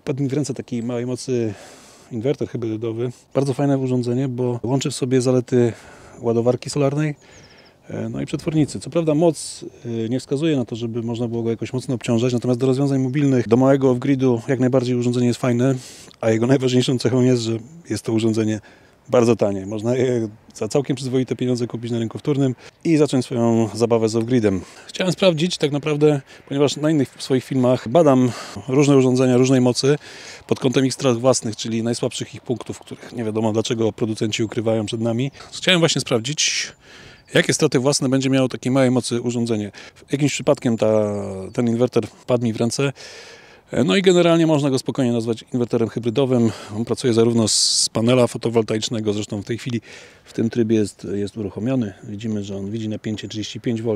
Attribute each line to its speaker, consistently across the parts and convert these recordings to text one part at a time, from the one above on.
Speaker 1: Wpadł mi w ręce takiej małej mocy inwerter hybrydowy. Bardzo fajne urządzenie, bo łączy w sobie zalety ładowarki solarnej, no i przetwornicy. Co prawda moc nie wskazuje na to, żeby można było go jakoś mocno obciążać, natomiast do rozwiązań mobilnych, do małego off-gridu jak najbardziej urządzenie jest fajne, a jego najważniejszą cechą jest, że jest to urządzenie bardzo tanie. Można je za całkiem przyzwoite pieniądze kupić na rynku wtórnym i zacząć swoją zabawę z off-gridem. Chciałem sprawdzić tak naprawdę, ponieważ na innych swoich filmach badam różne urządzenia różnej mocy pod kątem ich strat własnych, czyli najsłabszych ich punktów, których nie wiadomo dlaczego producenci ukrywają przed nami. Chciałem właśnie sprawdzić, jakie straty własne będzie miało takiej małej mocy urządzenie. Jakimś przypadkiem ten inwerter padł mi w ręce. No i generalnie można go spokojnie nazwać inwerterem hybrydowym. On pracuje zarówno z panela fotowoltaicznego, zresztą w tej chwili w tym trybie jest uruchomiony. Widzimy, że on widzi napięcie 35 V.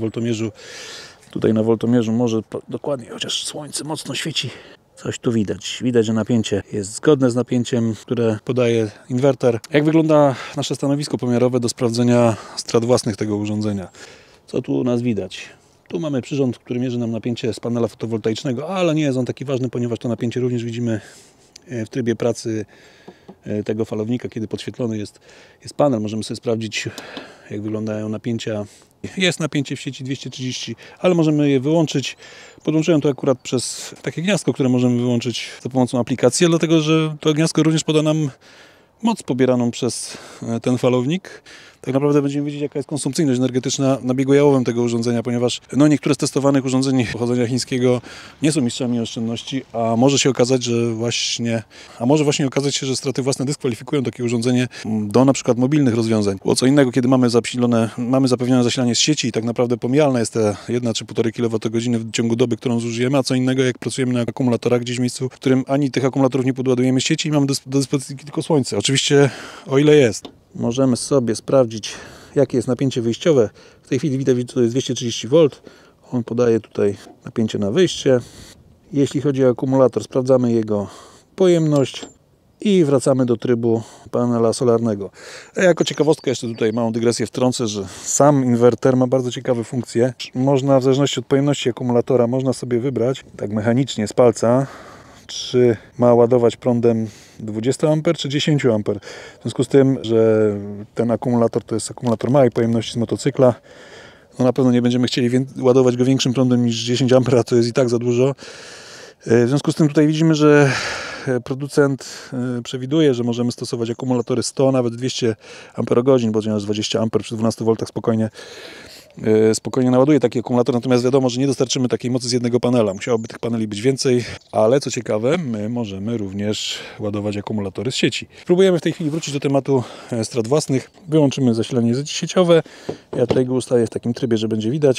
Speaker 1: Tutaj na woltomierzu może dokładnie, chociaż słońce mocno świeci, coś tu widać. Widać, że napięcie jest zgodne z napięciem, które podaje inwerter. Jak wygląda nasze stanowisko pomiarowe do sprawdzenia strat własnych tego urządzenia? Co tu u nas widać? Tu mamy przyrząd, który mierzy nam napięcie z panela fotowoltaicznego, ale nie jest on taki ważny, ponieważ to napięcie również widzimy w trybie pracy tego falownika, kiedy podświetlony jest panel. Możemy sobie sprawdzić, jak wyglądają napięcia. Jest napięcie w sieci 230, ale możemy je wyłączyć. Podłączyłem to akurat przez takie gniazdko, które możemy wyłączyć za pomocą aplikacji, dlatego że to gniazdko również poda nam moc pobieraną przez ten falownik. Tak naprawdę będziemy wiedzieć, jaka jest konsumpcyjność energetyczna na biegu jałowym tego urządzenia, ponieważ niektóre z testowanych urządzeń pochodzenia chińskiego nie są mistrzami oszczędności, a może właśnie okazać się, że straty własne dyskwalifikują takie urządzenie do na przykład mobilnych rozwiązań. Było co innego, kiedy mamy zapewnione zasilanie z sieci i tak naprawdę pomijalne jest te 1 czy 1,5 kWh w ciągu doby, którą zużyjemy, a co innego jak pracujemy na akumulatorach gdzieś w miejscu, w którym ani tych akumulatorów nie podładujemy z sieci i mamy do dyspozycji tylko słońce. Oczywiście o ile jest. Możemy sobie sprawdzić, jakie jest napięcie wyjściowe. W tej chwili widać, że to jest 230 V. On podaje tutaj napięcie na wyjście. Jeśli chodzi o akumulator, sprawdzamy jego pojemność i wracamy do trybu panela solarnego. Jako ciekawostkę jeszcze tutaj małą dygresję wtrącę, że sam inwerter ma bardzo ciekawe funkcje. Można w zależności od pojemności akumulatora można sobie wybrać tak mechanicznie z palca, czy ma ładować prądem 20 A czy 10 A. W związku z tym, że ten akumulator to jest akumulator małej pojemności z motocykla, no na pewno nie będziemy chcieli ładować go większym prądem niż 10 A, a to jest i tak za dużo. W związku z tym tutaj widzimy, że producent przewiduje, że możemy stosować akumulatory 100, nawet 200 Ah, ponieważ 20 A przy 12 V spokojnie naładuje taki akumulator, natomiast wiadomo, że nie dostarczymy takiej mocy z jednego panela. Musiałoby tych paneli być więcej, ale co ciekawe, my możemy również ładować akumulatory z sieci. Spróbujemy w tej chwili wrócić do tematu strat własnych. Wyłączymy zasilanie sieciowe. Ja tutaj go ustawię w takim trybie, że będzie widać.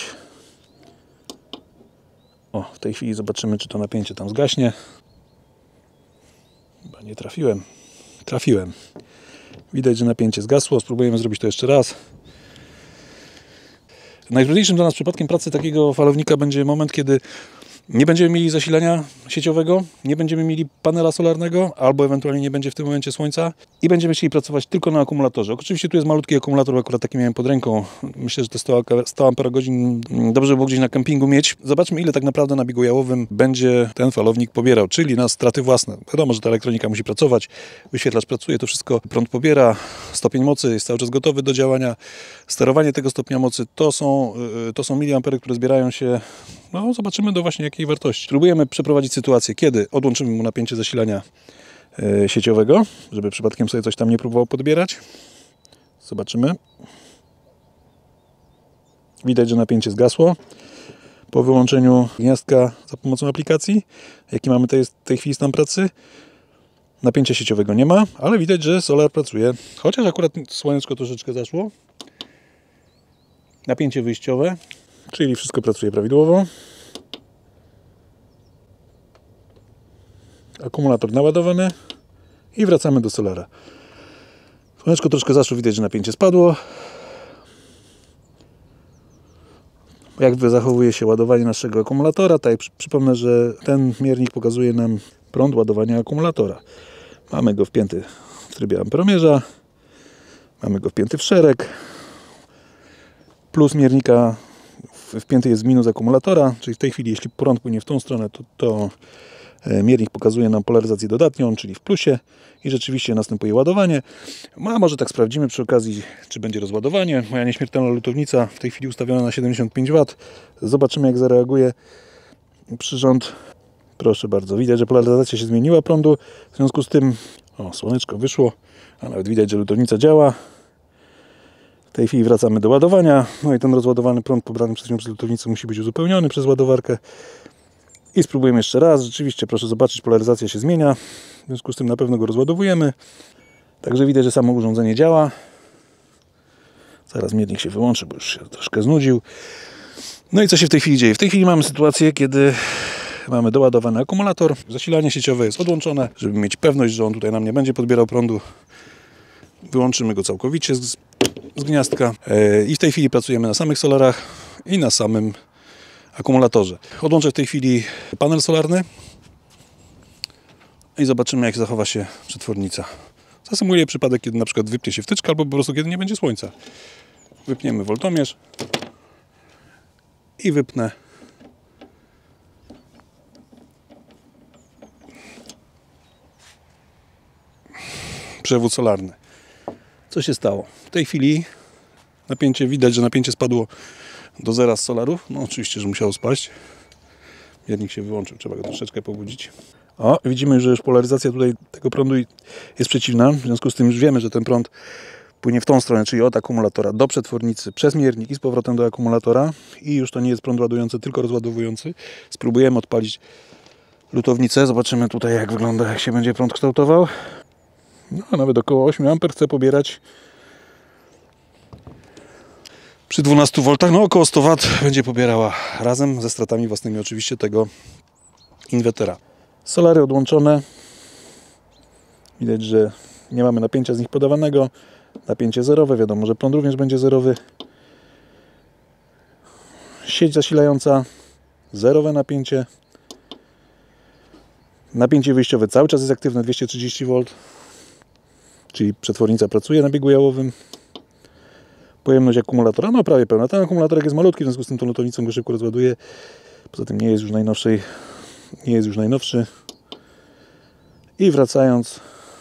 Speaker 1: W tej chwili zobaczymy, czy to napięcie tam zgaśnie. Chyba nie trafiłem. Trafiłem. Widać, że napięcie zgasło. Spróbujemy zrobić to jeszcze raz. Najtrudniejszym dla nas przypadkiem pracy takiego falownika będzie moment, kiedy nie będziemy mieli zasilania sieciowego, nie będziemy mieli panela solarnego, albo ewentualnie nie będzie w tym momencie słońca i będziemy chcieli pracować tylko na akumulatorze. Oczywiście tu jest malutki akumulator, akurat taki miałem pod ręką. Myślę, że te 100 Ah dobrze by było gdzieś na kempingu mieć. Zobaczmy, ile tak naprawdę na biegu jałowym będzie ten falownik pobierał, czyli na straty własne. Wiadomo, że ta elektronika musi pracować, wyświetlacz pracuje, to wszystko prąd pobiera, stopień mocy jest cały czas gotowy do działania. Sterowanie tego stopnia mocy to są miliampery, które zbierają się, zobaczymy do właśnie jakiej wartości. Próbujemy przeprowadzić sytuację, kiedy odłączymy mu napięcie zasilania sieciowego, żeby przypadkiem sobie coś tam nie próbował podbierać. Zobaczymy. Widać, że napięcie zgasło. Po wyłączeniu gniazdka za pomocą aplikacji, jaki mamy w tej chwili stan pracy, napięcia sieciowego nie ma, ale widać, że solar pracuje. Chociaż akurat słoneczko troszeczkę zaszło. Napięcie wyjściowe, czyli wszystko pracuje prawidłowo. Akumulator naładowany i wracamy do solara. Słoneczko troszkę zaszło, widać, że napięcie spadło. Jak zachowuje się ładowanie naszego akumulatora? Tak, przypomnę, że ten miernik pokazuje nam prąd ładowania akumulatora. Mamy go wpięty w trybie amperomierza, mamy go wpięty w szereg. Plus miernika wpięty jest w minus akumulatora, czyli w tej chwili, jeśli prąd płynie w tą stronę, to Miernik pokazuje nam polaryzację dodatnią, czyli w plusie i rzeczywiście następuje ładowanie. A może tak sprawdzimy przy okazji, czy będzie rozładowanie. Moja nieśmiertelna lutownica w tej chwili ustawiona na 75 W. Zobaczymy, jak zareaguje przyrząd. Proszę bardzo, widać, że polaryzacja się zmieniła prądu. W związku z tym, słoneczko wyszło, a nawet widać, że lutownica działa. W tej chwili wracamy do ładowania. No i ten rozładowany prąd pobrany przez lutownicę musi być uzupełniony przez ładowarkę. I spróbujemy jeszcze raz. Rzeczywiście, proszę zobaczyć, polaryzacja się zmienia. W związku z tym na pewno go rozładowujemy. Także widać, że samo urządzenie działa. Zaraz miernik się wyłączy, bo już się troszkę znudził. No i co się w tej chwili dzieje? W tej chwili mamy sytuację, kiedy mamy doładowany akumulator. Zasilanie sieciowe jest odłączone. Żeby mieć pewność, że on tutaj nam nie będzie podbierał prądu, wyłączymy go całkowicie z gniazdka. I w tej chwili pracujemy na samych solarach i na samym akumulatorze. Odłączę w tej chwili panel solarny i zobaczymy, jak zachowa się przetwornica. Zasymuluję przypadek, kiedy na przykład wypnie się wtyczka, albo po prostu kiedy nie będzie słońca. Wypniemy woltomierz i wypnę. Przewód solarny. Co się stało? W tej chwili napięcie, widać, że napięcie spadło do zera z solarów. No oczywiście, że musiało spaść. Miernik się wyłączył, trzeba go troszeczkę pobudzić. Widzimy, że już polaryzacja tutaj tego prądu jest przeciwna. W związku z tym już wiemy, że ten prąd płynie w tą stronę, czyli od akumulatora do przetwornicy, przez miernik i z powrotem do akumulatora. I już to nie jest prąd ładujący, tylko rozładowujący. Spróbujemy odpalić lutownicę. Zobaczymy tutaj, jak wygląda, jak się będzie prąd kształtował. No, nawet około 8 A chcę pobierać. Przy 12 V, no około 100 W będzie pobierała razem ze stratami własnymi oczywiście tego inwertera. Solary odłączone. Widać, że nie mamy napięcia z nich podawanego. Napięcie zerowe, wiadomo, że prąd również będzie zerowy. Sieć zasilająca, zerowe napięcie. Napięcie wyjściowe cały czas jest aktywne, 230 V. Czyli przetwornica pracuje na biegu jałowym. Pojemność akumulatora, no prawie pełna. Ten akumulatorek jest malutki, w związku z tym tą lutownicą go szybko rozładuje. Poza tym nie jest już najnowszy. I wracając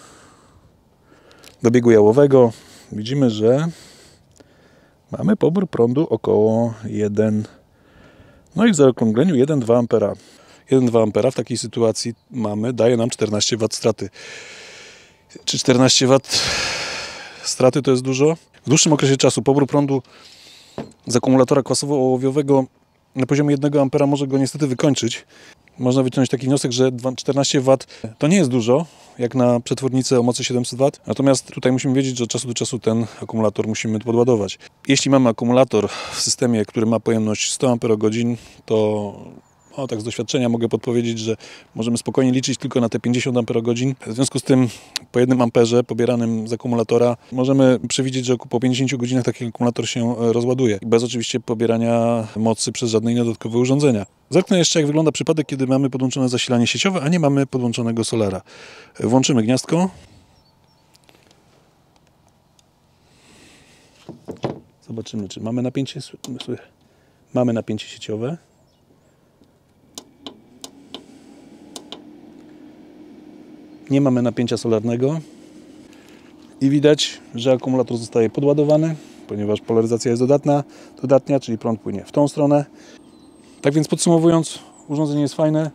Speaker 1: do biegu jałowego, widzimy, że mamy pobór prądu około 1. No i w zaokrągleniu 1,2 A. 1,2 A w takiej sytuacji daje nam 14 W straty. Czy 14 W straty to jest dużo? W dłuższym okresie czasu pobór prądu z akumulatora kwasowo-ołowiowego na poziomie 1 A może go niestety wykończyć. Można wyciągnąć taki wniosek, że 14 W to nie jest dużo, jak na przetwornicę o mocy 700 W. Natomiast tutaj musimy wiedzieć, że od czasu do czasu ten akumulator musimy podładować. Jeśli mamy akumulator w systemie, który ma pojemność 100 Ah, to tak z doświadczenia mogę podpowiedzieć, że możemy spokojnie liczyć tylko na te 50 Ah. W związku z tym po 1 amperze pobieranym z akumulatora możemy przewidzieć, że po 50 godzinach taki akumulator się rozładuje. Bez oczywiście pobierania mocy przez żadne inne dodatkowe urządzenia. Zerknę jeszcze, jak wygląda przypadek, kiedy mamy podłączone zasilanie sieciowe, a nie mamy podłączonego solara. Włączymy gniazdko. Zobaczymy, czy mamy napięcie. Mamy napięcie sieciowe. Nie mamy napięcia solarnego i widać, że akumulator zostaje podładowany, ponieważ polaryzacja jest dodatnia, czyli prąd płynie w tą stronę. Tak więc podsumowując, urządzenie jest fajne.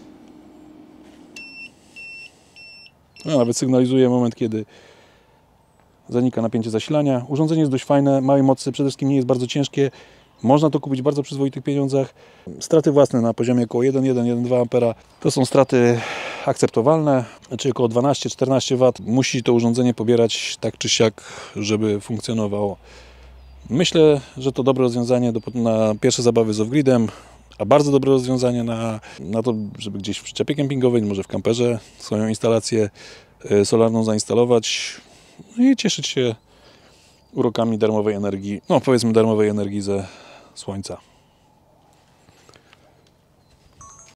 Speaker 1: Nawet sygnalizuje moment, kiedy zanika napięcie zasilania. Urządzenie jest dość fajne, małej mocy, przede wszystkim nie jest bardzo ciężkie. Można to kupić w bardzo przyzwoitych pieniądzach. Straty własne na poziomie około 1,1-1,2 A to są straty akceptowalne, czyli około 12-14 W. Musi to urządzenie pobierać tak czy siak, żeby funkcjonowało. Myślę, że to dobre rozwiązanie na pierwsze zabawy z off-gridem, a bardzo dobre rozwiązanie na to, żeby gdzieś w przyczepie kempingowej, może w kamperze swoją instalację solarną zainstalować i cieszyć się urokami darmowej energii, powiedzmy darmowej energii ze słońca.